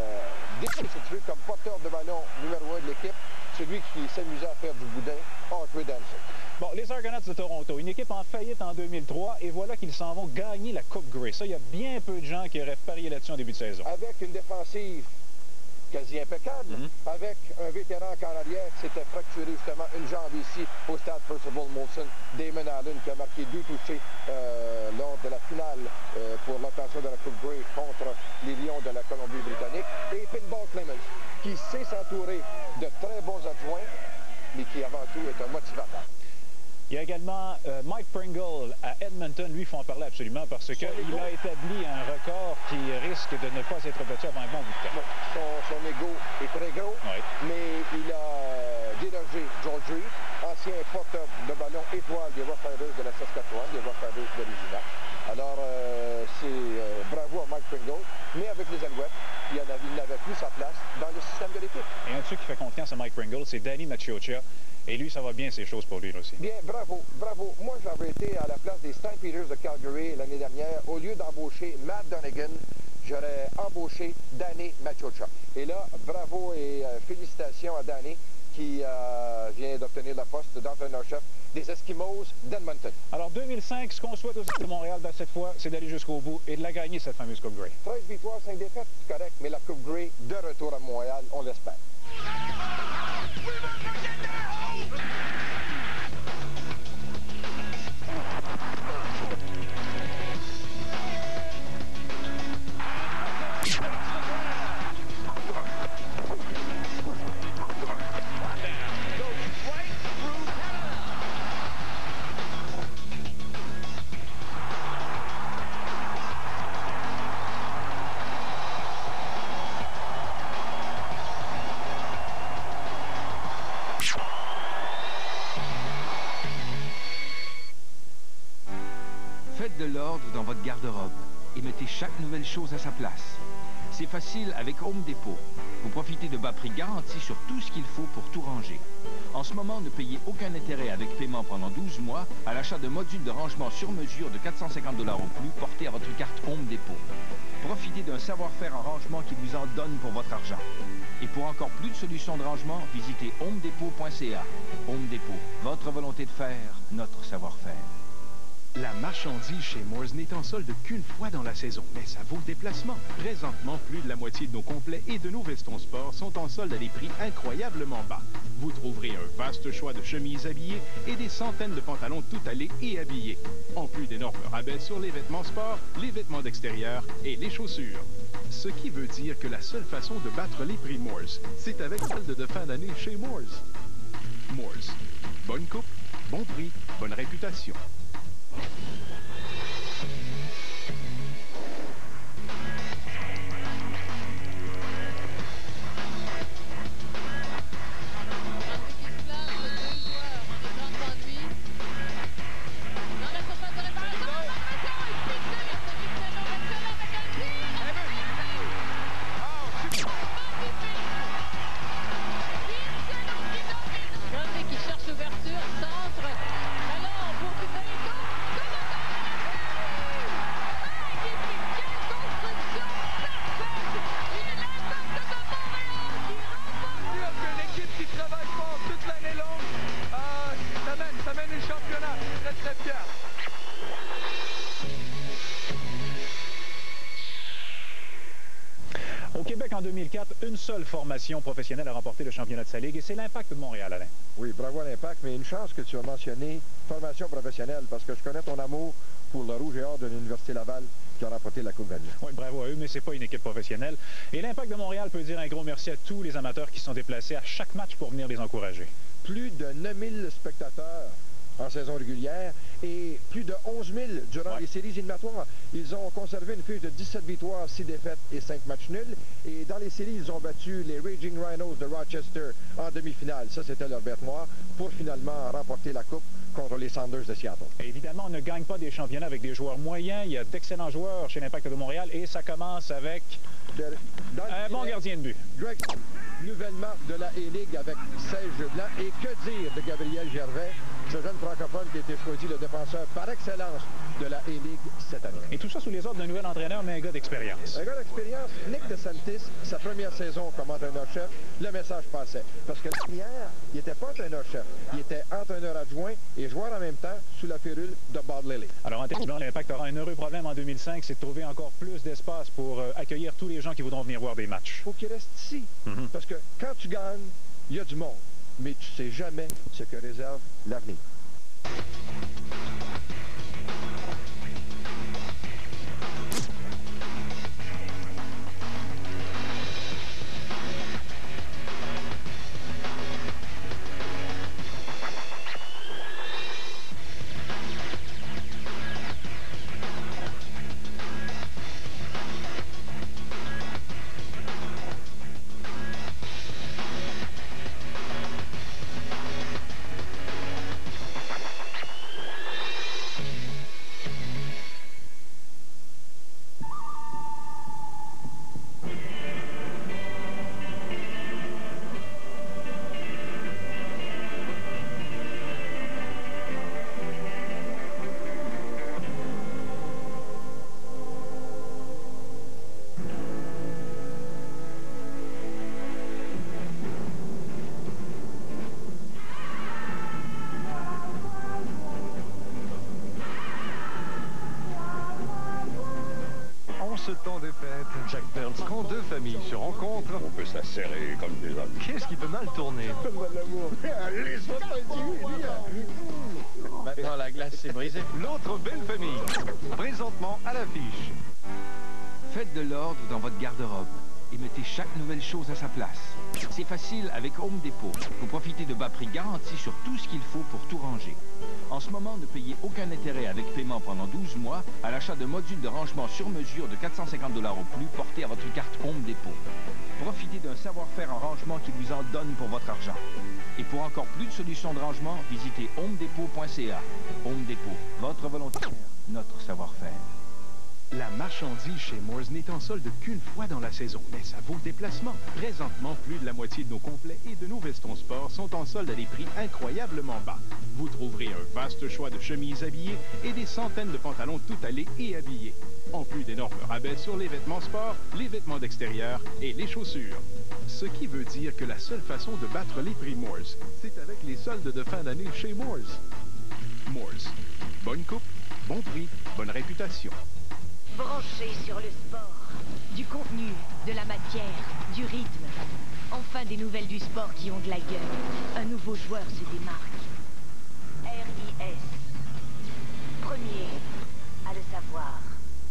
décidé comme porteur de ballon numéro 1 de l'équipe, celui qui s'amusait à faire du boudin, Arthur Dancer. Bon, les Argonauts de Toronto, une équipe en faillite en 2003, et voilà qu'ils s'en vont gagner la Coupe Grey. Ça, il y a bien peu de gens qui auraient parié là-dessus en début de saison. Avec une défensive quasi impeccable, avec un vétéran qui en arrière qui s'était fracturé justement une jambe ici au stade Percival Molson, Damon Allen qui a marqué 2 touchés lors de la finale pour l'obtention de la Coupe Grey contre les Lions de la Colombie-Britannique, et Pinball Clemens qui sait s'entourer de très bons adjoints, mais qui avant tout est un motivateur. Il y a également Mike Pringle à Edmonton. Lui, il faut en parler absolument parce qu'il a établi un record qui risque de ne pas être battu avant un bon bout de temps. Son ego est très gros, mais il a dérogé George Reed, ancien porteur de ballon étoile des Rough Riders de la Saskatchewan, des Rough Riders d'Arizona. Alors, c'est bravo à Mike Pringle, mais avec les Alouettes, il n'avait plus sa place dans le système de l'équipe. Et un de ceux qui fait confiance à Mike Pringle, c'est Danny Maciocia. Et lui, ça va bien, ces choses pour lui aussi. Bien, bravo, bravo. Moi, j'avais été à la place des Stampeders de Calgary l'année dernière. Au lieu d'embaucher Matt Donegan, j'aurais embauché Danny Maciocia. Et là, bravo et félicitations à Danny qui vient d'obtenir la poste d'entraîneur-chef des Eskimos d'Edmonton. Alors, 2005, ce qu'on souhaite aux Alouettes de Montréal, cette fois, c'est d'aller jusqu'au bout et de la gagner, cette fameuse Coupe Grey. 13 victoires, 5 défaites, c'est correct, mais la Coupe Grey de retour à Montréal, on l'espère. Faites de l'ordre dans votre garde-robe et mettez chaque nouvelle chose à sa place. C'est facile avec Home Depot. Vous profitez de bas prix garantis sur tout ce qu'il faut pour tout ranger. En ce moment, ne payez aucun intérêt avec paiement pendant 12 mois à l'achat de modules de rangement sur mesure de 450 $ ou plus portés à votre carte Home Depot. Profitez d'un savoir-faire en rangement qui vous en donne pour votre argent. Et pour encore plus de solutions de rangement, visitez homedepot.ca. Home Depot, votre volonté de faire, notre savoir-faire. La marchandise chez Moores n'est en solde qu'une fois dans la saison, mais ça vaut le déplacement. Présentement, plus de la moitié de nos complets et de nos vestons sport sont en solde à des prix incroyablement bas. Vous trouverez un vaste choix de chemises habillées et des centaines de pantalons tout allés et habillés. En plus d'énormes rabais sur les vêtements sport, les vêtements d'extérieur et les chaussures. Ce qui veut dire que la seule façon de battre les prix Moores, c'est avec solde de fin d'année chez Moores. Moores. Bonne coupe, bon prix, bonne réputation. 2004, une seule formation professionnelle a remporté le championnat de sa ligue et c'est l'Impact de Montréal, Alain. Oui, bravo à l'Impact, mais une chance que tu as mentionné formation professionnelle parce que je connais ton amour pour le Rouge et Or de l'Université Laval qui a remporté la Coupe Vanier. Oui, bravo à eux, mais c'est pas une équipe professionnelle. Et l'Impact de Montréal peut dire un gros merci à tous les amateurs qui sont déplacés à chaque match pour venir les encourager. Plus de 9000 spectateurs en saison régulière et plus de 11 000 durant les séries éliminatoires. Ils ont conservé une fiche de 17 victoires, 6 défaites et 5 matchs nuls. Et dans les séries, ils ont battu les Raging Rhinos de Rochester en demi-finale. Ça, c'était leur bête noire pour finalement remporter la Coupe contre les Sounders de Seattle. Et évidemment, on ne gagne pas des championnats avec des joueurs moyens. Il y a d'excellents joueurs chez l'Impact de Montréal et ça commence avec un bon gardien de but. Greg, nouvelle marque de la A-League avec 16 jeux blancs. Et que dire de Gabriel Gervais, ce jeune francophone qui a été choisi le défenseur par excellence de la A-League cette année. Et tout ça sous les ordres d'un nouvel entraîneur, mais un gars d'expérience. Un gars d'expérience, Nick DeSantis, sa première saison comme entraîneur-chef, le message passait. Parce que hier, il n'était pas entraîneur-chef, il était entraîneur adjoint et joueur en même temps sous la férule de Bob Lilly. Alors, en termes, l'Impact aura un heureux problème en 2005, c'est de trouver encore plus d'espace pour accueillir tous les gens qui voudront venir voir des matchs. Il faut qu'il reste ici. Parce que quand tu gagnes, il y a du monde. Mais tu sais jamais ce que réserve l'avenir. Ce temps des fêtes, Jack Burns, quand deux familles se rencontrent, on peut se serrer comme des amis. Qu'est-ce qui peut mal tourner? Fais-moi de l'amour. Allez, sois pas Maintenant, la glace s'est brisée. L'autre belle famille, présentement à l'affiche. Faites de l'ordre dans votre garde-robe et mettez chaque nouvelle chose à sa place. C'est facile avec Home Depot. Vous profitez de bas prix garantis sur tout ce qu'il faut pour tout ranger. En ce moment, ne payez aucun intérêt avec paiement pendant 12 mois à l'achat de modules de rangement sur mesure de 450 $ au plus portés à votre carte Home Depot. Profitez d'un savoir-faire en rangement qui vous en donne pour votre argent. Et pour encore plus de solutions de rangement, visitez homedepot.ca. Home Depot, votre volontaire, notre savoir-faire. La marchandise chez Moores n'est en solde qu'une fois dans la saison, mais ça vaut le déplacement. Présentement, plus de la moitié de nos complets et de nos vestons sport sont en solde à des prix incroyablement bas. Vous trouverez un vaste choix de chemises habillées et des centaines de pantalons tout allés et habillés. En plus d'énormes rabais sur les vêtements sport, les vêtements d'extérieur et les chaussures. Ce qui veut dire que la seule façon de battre les prix Moores, c'est avec les soldes de fin d'année chez Moores. Moores. Bonne coupe, bon prix, bonne réputation. Branché sur le sport. Du contenu, de la matière, du rythme. Enfin des nouvelles du sport qui ont de la gueule. Un nouveau joueur se démarque. RIS. Premier à le savoir.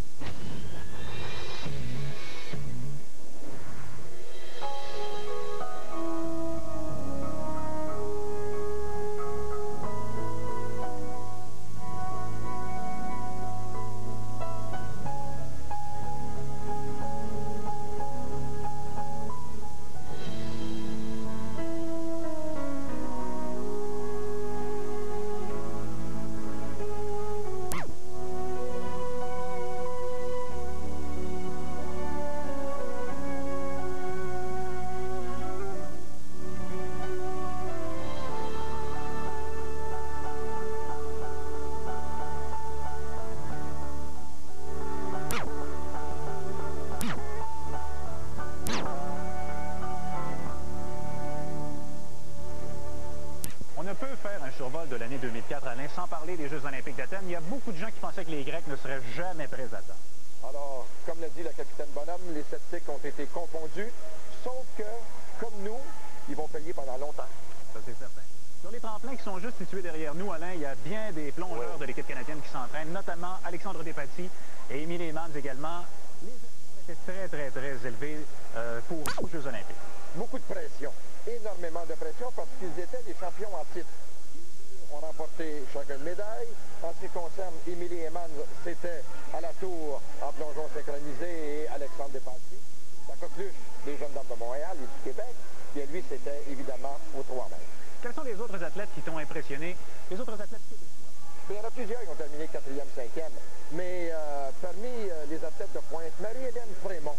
survol de l'année 2004, Alain, sans parler des Jeux olympiques d'Athènes. Il y a beaucoup de gens qui pensaient que les Grecs ne seraient jamais prêts à temps. Alors, comme l'a dit la capitaine Bonhomme, les sceptiques ont été confondus. sauf que, comme nous, ils vont payer pendant longtemps. Ça, c'est certain. Sur les tremplins qui sont juste situés derrière nous, Alain, il y a bien des plongeurs de l'équipe canadienne qui s'entraînent, notamment Alexandre Despatie et Émilie Emmans également. Les efforts étaient très élevés pour les Jeux olympiques. Beaucoup de pression, énormément de pression parce qu'ils étaient les champions en titre. Ils ont remporté chacun une médaille. En ce qui concerne Émilie Emmans, c'était à la tour en plongeon synchronisé et Alexandre Despatie. La coqueluche des Jeunes Dames de Montréal et du Québec. Et lui, c'était évidemment aux 3 mètres. Quels sont les autres athlètes qui t'ont impressionné? Les autres athlètes québécois? Il y en a plusieurs qui ont terminé 4e, 5e. Mais parmi les athlètes de pointe, Marie-Hélène Frémont.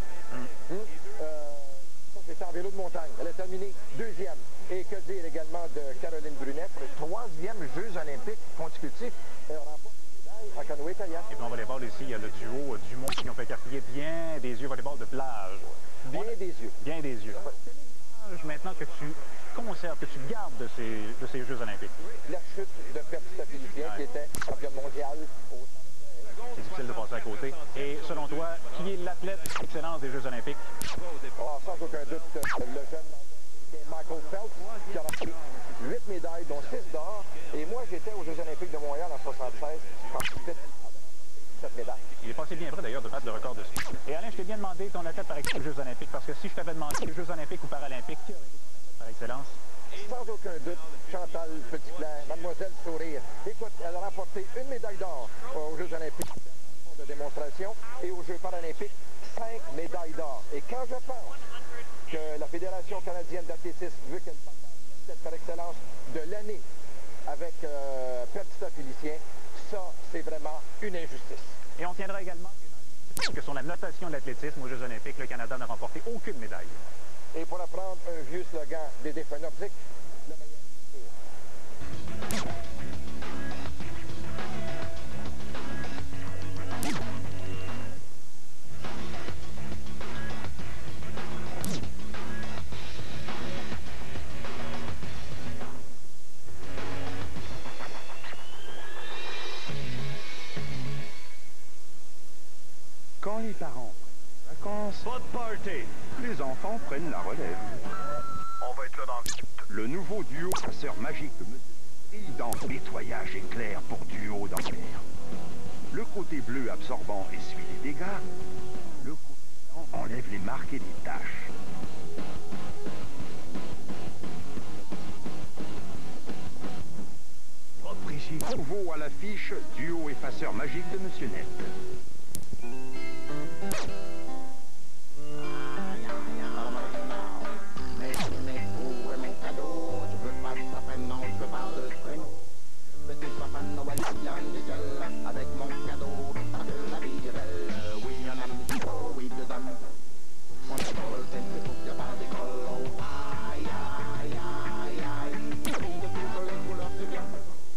C'était en vélo de montagne. Elle a terminé 2e. Et que dire également de Caroline Brunet pour les 3e Jeux olympiques consécutifs. Elle remporte une médaille en canoë-kayak. Et puis en volleyball ici, il y a le duo Dumont qui ont fait carpiller bien des yeux volleyball de plage. Bien des yeux. Bien des yeux. Quelle image maintenant que tu conserves, que tu gardes de ces Jeux olympiques? La chute de Perdita Félicien qui était championne mondiale au c'est difficile de passer à côté. Et selon toi, qui est l'athlète d'excellence des Jeux olympiques? Oh, sans aucun doute, le jeune Michael Phelps, qui a remporté 8 médailles, dont 6 d'or. Et moi, j'étais aux Jeux olympiques de Montréal en 1976, quand j'étais cette médaille. Il est passé bien près d'ailleurs de battre le record de ski. Et Alain, je t'ai bien demandé ton athlète par excellence aux Jeux olympiques, parce que si je t'avais demandé les Jeux olympiques ou paralympiques, qui aurait été ton athlète par excellence? Sans aucun doute, Chantal Petitclerc, Mademoiselle Sourire. Écoute, elle a remporté une médaille d'or aux Jeux olympiques de démonstration et aux Jeux paralympiques, 5 médailles d'or. Et quand je pense que la Fédération canadienne d'athlétisme veut qu'elle passe par excellence de l'année avec Perdita Félicien, ça, c'est vraiment une injustice. Et on tiendra également que sur la notation de l'athlétisme aux Jeux olympiques, le Canada n'a remporté aucune médaille. Et pour apprendre un vieux slogan des défunts nordiques, le meilleur. Quand les parents vacances, pas de party. Les enfants prennent la relève. On va être là dans le nouveau duo passeur magique de Monsieur dans nettoyage éclair pour duo dentaire. Le côté bleu absorbant essuie les dégâts. Le côté blanc enlève les marques et les taches. Nouveau à l'affiche, duo effaceur magique de Monsieur Net. avec mon cadeau, de la virelle. Oui, il y en a oui, dedans. On est pour le temps, c'est pour qu'il y a pas d'école. Oh, aïe, aïe, aïe, aïe. De toutes les couleurs, c'est bien.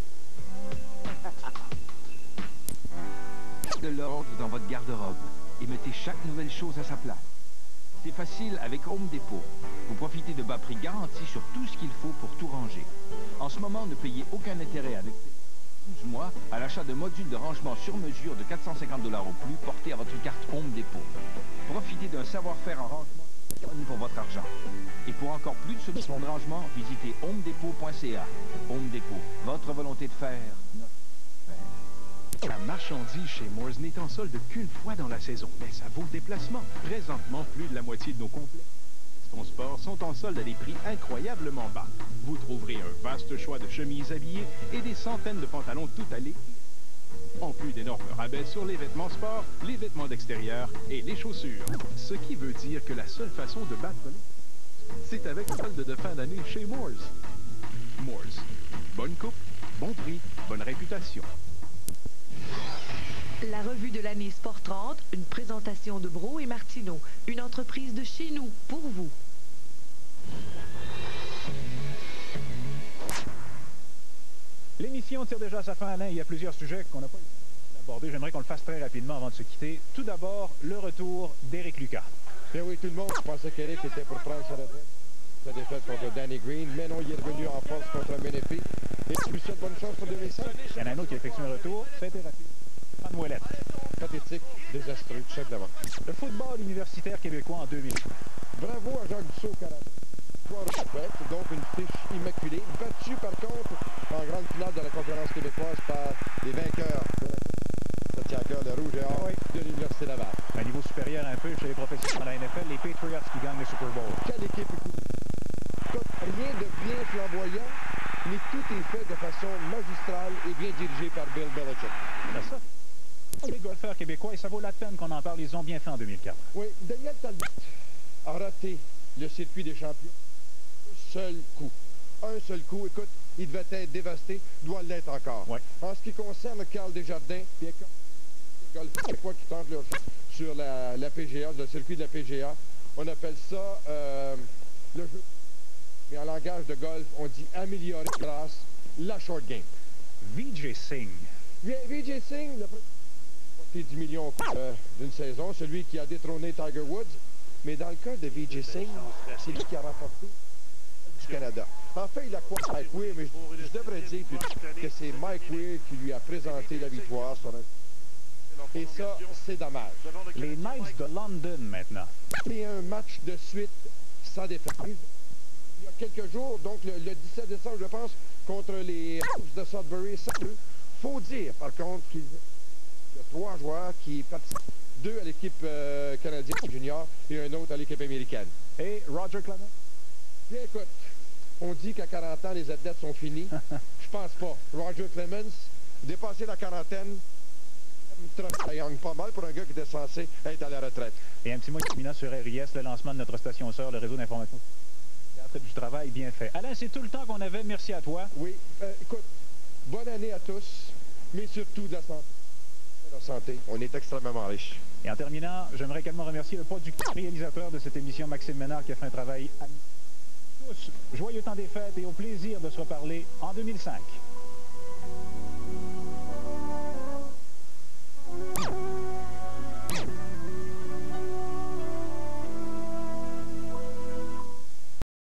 De l'ordre dans votre garde-robe et mettez chaque nouvelle chose à sa place. C'est facile avec Home Depot. Vous profitez de bas prix garantis sur tout ce qu'il faut pour tout ranger. En ce moment, ne payez aucun intérêt avec 12 mois à l'achat de modules de rangement sur mesure de 450 $ au plus portés à votre carte Home Depot. Profitez d'un savoir-faire en rangement pour votre argent. Et pour encore plus de solutions de rangement, visitez homedepot.ca. Home Depot, votre volonté de faire, notre faire. La marchandise chez Moores n'est en solde qu'une fois dans la saison, mais ça vaut le déplacement. Présentement, plus de la moitié de nos complets sport sont en solde à des prix incroyablement bas. Vous trouverez un vaste choix de chemises habillées et des centaines de pantalons tout allés. En plus d'énormes rabais sur les vêtements sport, les vêtements d'extérieur et les chaussures. Ce qui veut dire que la seule façon de battre c'est avec le solde de fin d'année chez Moores. Moores. Bonne coupe, bon prix, bonne réputation. La revue de l'année Sport 30, une présentation de Brault et Martineau, une entreprise de chez nous, pour vous. L'émission tire déjà à sa fin, Alain. Il y a plusieurs sujets qu'on n'a pas abordés. J'aimerais qu'on le fasse très rapidement avant de se quitter. Tout d'abord, le retour d'Éric Lucas. Bien oui, tout le monde pensait qu'Éric était pour prendre sa retraite. Sa défaite contre Danny Green, mais non, il est revenu en force contre Menifee. Et je lui souhaite bonne chance pour 2005. Il y en a un autre qui a effectué un retour. Ça a été rapide. Ouellette. Pathétique, désastreux, tout simplement. Le football universitaire québécois en 2000. Bravo à Jacques Dussault au Canada. Donc une fiche immaculée, battue par contre en grande finale de la conférence québécoise par les vainqueurs de la ça tient à cœur le rouge et or de l'Université Laval. Un niveau supérieur un peu chez les professionnels dans la NFL, les Patriots qui gagnent le Super Bowl. Quelle équipe écoute, rien de bien flamboyant, mais tout est fait de façon magistrale et bien dirigé par Bill Belichick. C'est ça. Les golfeurs québécois, et ça vaut la peine qu'on en parle, ils ont bien fait en 2004. Oui, Daniel Talbot a raté le circuit des champions. Un seul coup, écoute, il devait être dévasté, doit l'être encore. Ouais. En ce qui concerne Carl Desjardins, les golfeurs québécois qui tentent leur chance sur la PGA, le circuit de la PGA, on appelle ça le jeu. Mais en langage de golf, on dit améliorer grâce la short game. Vijay Singh. Vijay Singh, le premier 10 millions d'une saison, celui qui a détrôné Tiger Woods. Mais dans le cas de Vijay Singh, c'est lui qui a remporté du Canada. En fait, il a quoi Mike Weir, mais je devrais dire que c'est Mike Weir qui lui a présenté la victoire sur un... Et ça, c'est dommage. Les Knights de London, maintenant. Et un match de suite sans défaite. Il y a quelques jours, donc le 17 décembre, je pense, contre les Hawks de Sudbury. Il faut dire, par contre, qu'il y a 3 joueurs qui participent. 2 à l'équipe canadienne junior et un autre à l'équipe américaine. Et Roger Clemens? Bien, écoute, on dit qu'à 40 ans, les athlètes sont finis. Je pense pas. Roger Clemens, dépassé la quarantaine, gagne pas mal pour un gars qui était censé être à la retraite. Et un petit mot terminant sur RIS, le lancement de notre station sœur, le réseau d'information. Du travail bien fait. Alain, c'est tout le temps qu'on avait. Merci à toi. Oui. Écoute, bonne année à tous, mais surtout de la santé. Santé. On est extrêmement riche. Et en terminant, j'aimerais également remercier le producteur réalisateur de cette émission, Maxime Ménard, qui a fait un travail à tous. Joyeux temps des fêtes et au plaisir de se reparler en 2005.